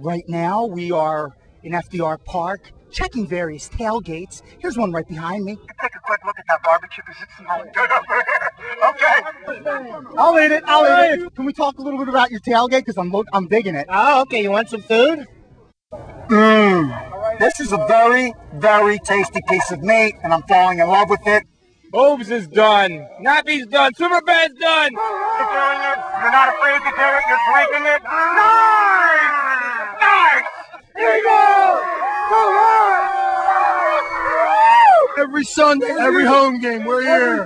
Right now, we are in FDR Park, checking various tailgates. Here's one right behind me. Take a quick look at that barbecue because it's smelling good over here. Okay. I'll eat it. I'll eat it. Can we talk a little bit about your tailgate? Because I'm digging it. Oh, okay. You want some food? This is a very, very tasty piece of meat, and I'm falling in love with it. Boobs is done. Nappy's done. SuperPhan's done. You're doing it. You're not afraid to do it. You're drinking it. Nice! Nice! Here we go! Come on! Every Sunday, every home game, we're here.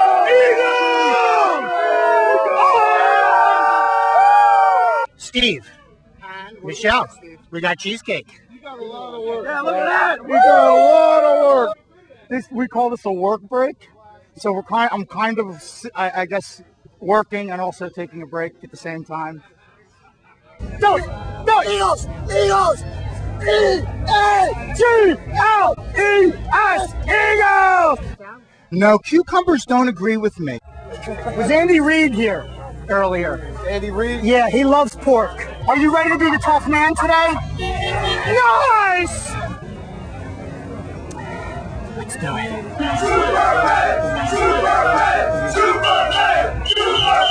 Steve. Michelle. We got cheesecake. You got a lot of work. Yeah, look at that. We got a lot of work. We call this a work break. So I'm kind of, I guess, working and also taking a break at the same time. No, Eagles! Eagles! E-A-G-L-E-S! Eagles! No, cucumbers don't agree with me. Was Andy Reid here earlier? Andy Reid? Yeah, he loves pork. Are you ready to be the tough man today? Nice! Let's do it. SuperPhan! SuperPhan! SuperPhan!